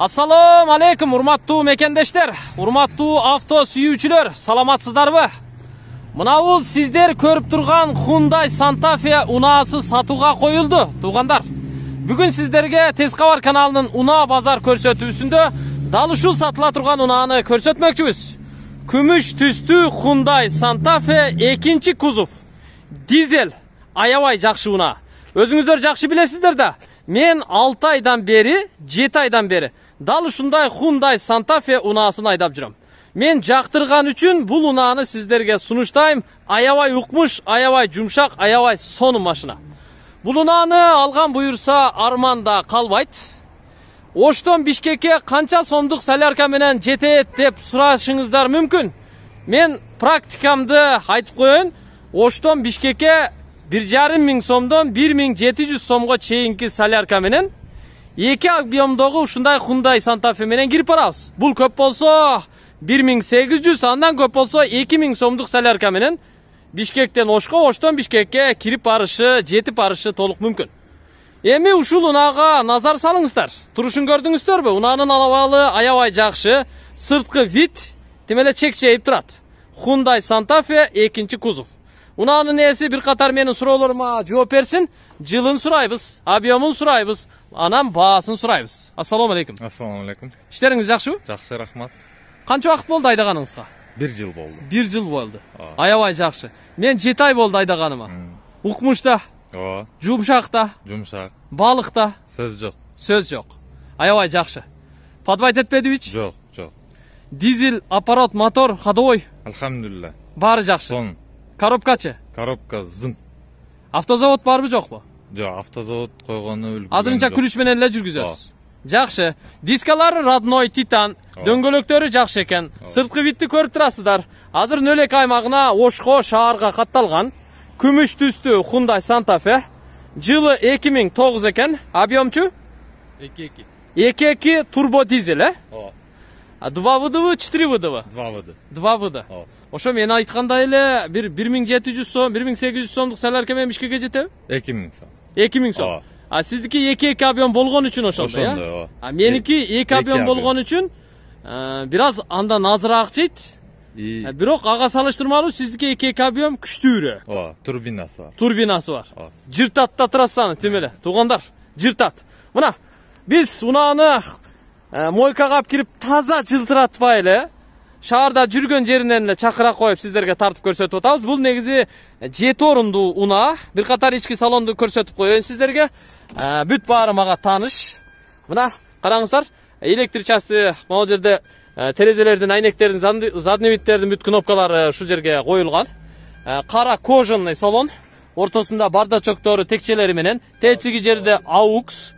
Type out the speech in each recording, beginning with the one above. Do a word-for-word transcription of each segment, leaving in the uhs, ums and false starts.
Assalamu alaikum urmattуу mekendештер, урматтуу авто сүйүүчүлөр, саламатсыздарбы? Мына бул сиздер көрүп турган Hyundai Santa Fe унаасы сатууга коюлду, туугандар. Бүгүн сиздерге Тез кабар каналынын унаа базар көрсөтүүсүндө дал ушул сатыла турган унааны көрсөтмөкчүбүз. Күмүш түстүү Hyundai Santa Fe экинчи кузов, дизель, аябай жакшы унаа. Өзүңүздөр жакшы билесиздер да. Мен алты айдан бери, жети айдан бери дал ушундай Hyundai Santa Fe унаасын айдап жүрөм. Мен жактырган үчүн бул унааны сиздерге сунуштайм. Аябай укмуш, аябай жумшак, аябай сонун машина. Бул унааны алган буюрса арманда калбайт. Оштон Бишкекке канча сомдук солярка менен жетет деп сурашыңыздар мүмкүн. Мен практикамды айтып коеюн. Оштон Бишкекке бир жарым миң сомдон бир миң жети жүз сомго чейинки солярка менен эки объемдогу ушундай Hyundai Santa Fe менен кирип барабыз. Бул көп болсо бир миң сегиз жүз, андан көп болсо эки миң сомдук солярка менен Бишкектен Ошко, Оштон Бишкекке кирип барышы, жетип барышы толук мүмкүн. Эми ушул унаага назар салыңыздар. Турушун көрдүңүздөрбү? Унаанын алабалы аябай жакшы, сырткы вид темеле чекчейип турат. Hyundai Santa Fe экинчи кузов. Унаанын ээси бир катар менин суроолорума жооп берсин. Жылын сурайбыз, объемун сурайбыз, анан баасын сурайбыз. Ассаламу алейкум. Ассаламу алейкум. Иштериңиз жакшыбы? Жакшы, рахмат. Канча убакыт болду айдаганыңызга? бир жыл болду. бир жыл болду. Аябай жакшы. Мен жети ай болду айдаганыма. Укмушта, Ооба. жумшакта, Жумшак. балыкта Сөз жок. сөз жок. Аябай жакшы. Подвайт этпедибичи? Жок, жок. Дизель, аппарат, мотор, ходовой Алхамдулилла. баары жакшы. Сон. Коробкачы? Коробка зың. Автозавод барбы жокпу? Жок, автозавод койгону үлгүргөн. Азырынча күлүч менен эле жүргүзөсүз. Жакшы. Дискалары родной титан, дөңгөлөктөрү жакшы экен. Сырткы видти көрүп турасыздар. Азыр Нөлөк аймагына Ошко шаарга катталган күмүш түстүү Hyundai Santa Fe. Жылы эки миң тогуз экен. Объемчу? эки эки. эки эки турбо дизель, э? Ооба. А два выдавы, четыре выдавы? два выды. два выда. Ошо мен айткандай эле бир бир миң жети жүз сом, бир миң сегиз жүз сомдук солярка менен Бишкекке жетеби? эки миң сом. эки миң сом. А сиздики эки эки объем болгон үчүн ошондой, э? А меники эки объем болгон үчүн бир аз андан азыраак жейт. Бирок ага салыштырмалуу сиздики эки эки объем күчтүүрөөк. Ооба, турбинасы бар. Турбинасы бар. Жыртат да турасаны, темеле. Туугандар, жыртат. Мына биз унааны мойкага алып кирип таза жылтыратпай эле шаарда жүргөн жеринен эле чакыра коюп сиздерге тартып көрсөтүп атабыз. Бул негизи жети орундуу унаа. Бир катар ички салонду көрсөтүп коеюн сиздерге. Бүт баары мага тааныш. Мына караңыздар, электр часты могу жерде терезелердин, айнектердин, задний видтердин бүт кнопкалары ушул жерге коюлган. Кара кожаный салон, ортосунда бардачоктору, текчелери менен, тетиги жерде aux,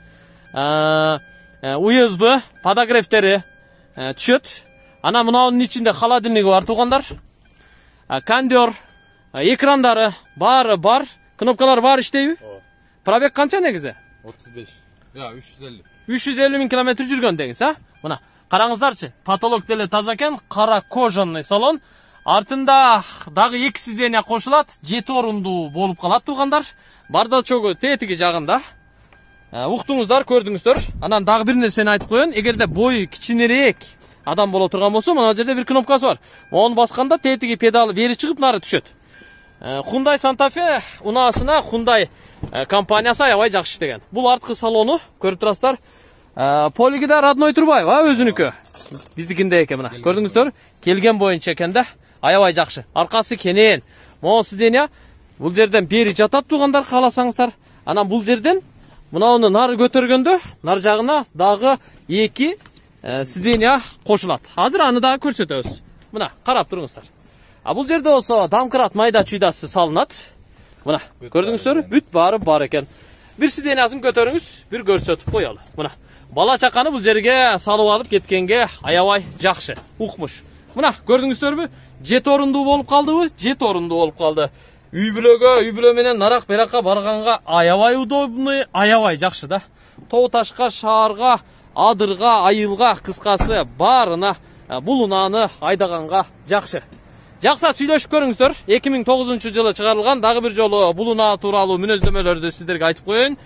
ю эс би, подогревтери түшөт. Ана мынаунун ичинде холодильниги бар, туугандар. Кондер, экрандары баары бар, кнопкалар бар иштейби? Пробег канча негизи? отуз беш. Я, үч жүз элүү. үч жүз элүү миң километр жүргөн деңиз, а? Мына караңыздарчы, потолок деле таза экен, кара кожаный салон. Артында дагы эки сиденье кошулат, жети орундуу болуп калат, туугандар. Бардачогу тетиги жагында. Уктуңуздар, көрдүңүздөр. Анан дагы бир нерсени айтып коеюн, эгерде бою кичинерээк адам боло турган болсо, мына жерде бир кнопкасы бар. Onu басканда тетиги педалы бери чыгып, нары түшөт. Hyundai Santa Fe унаасына Hyundai компаниясы аябай жакшы иштеген. Бул арткы салону көрүп турасыздар. Полиги да родной турбайбы, а өзүнүкү. Биздикинде экен мына. Көрдүңүздөр? Келген боюнча экен да. Аябай жакшы. Аркасы кенен. Могу сиденье бул жерден бери жатат, туугандар, кааласаңыздар. Анан бул жерден мынауну нары көтөргөндө, нар жагына дагы эки сиденье кошулат. Азыр аны дагы көрсөтөбүз. Мына, карап туруңуздар. А бул жерде болсо домкрат майда чуйдасы салынат. Мына, көрдүңүздөрбү? Бүт баары бар экен. Бир сиденьясын көтөрүңүз, бир көрсөтүп коелу. Мына, бала чаканы бул жерге салып алып кеткенге аябай жакшы, укмуш. Мына, көрдүңүздөрбү? жети орундуу болуп калдыбы? жети орундуу болуп калды. Үй бүлөгө, үй бүлө менен нарак беракка барганга аябай удобный, аябай жакшы да. Тоо ташка, шаарга, адырга, айылга, кыскасы баарына бул унааны айдаганга жакшы. Жакса сүйлөшүп көрүңүздөр. эки миң тогузунчу жылы чыгарылган. Дагы бир жолу бул унаа тууралуу мүнөздөмөлөрдү сиздерге айтып коеюн.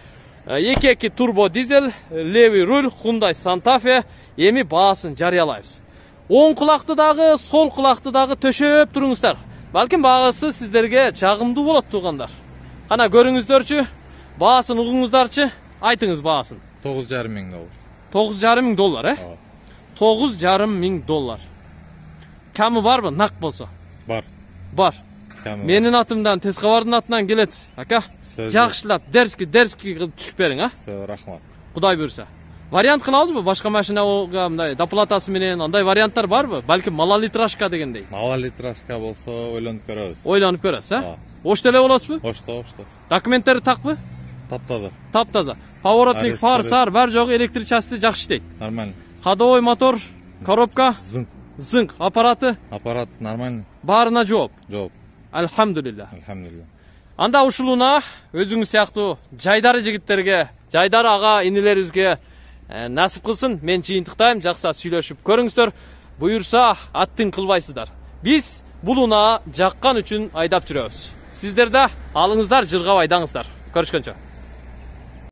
эки эки турбо дизель, левый руль, Hyundai Santa Fe. Эми баасын жарыялайбыз. Оң кулакты дагы, сол кулакты дагы төшөп туруңуздар. Балким багасы сиздерге жагымдуу болот тугандар. Кана көрүңүздөрчү, баасын угуңуздарчы, айтыңыз баасын. Тогуз жарым миң доллар. Тогуз жарым миң доллар, э? Тогуз жарым миң доллар. Камы барбы, нак болсо? Бар. Бар. Менин атымдан, тез кабардын атынан келет. Ака, жакшылап, дерски, дерски кылып түшүп бериң, а? Рахмат. Кудай буйрса. Вариант кылабызбы? Башка машинага мындай доплатасы менен андай варианттар барбы? Балким малолитражка дегендей. Малолитражка болсо ойлонуп көрөбүз. Ойлонуп көрөсүз, а? Ошто эле болосузбу? Ошто, ошто. Документтери такпы? Таптаза. Таптаза. Поворотник, фар, сар, бар жогу электр части жакшы иштейт. Нормально. Ходовой мотор, коробка, Зынк. зынк, аппараты. Аппарат нормально. Баарына жооп. Жооп. Алхамдулилла. Алхамдулилла. Анда ушулуна өзүңүз сыяктуу жайдары жигиттерге, жайдары ага инилерибизге насип кылсын. Мен жыйынтыктайм, жакса сүйлөшүп көрүңүздөр. Буюрса аттын кылбайсыздар. Биз бул унаа жаккан үчүн айдап жүрөбүз. Сиздер да алыңыздар, жыргап айдаңыздар. Көрүшкөнчө.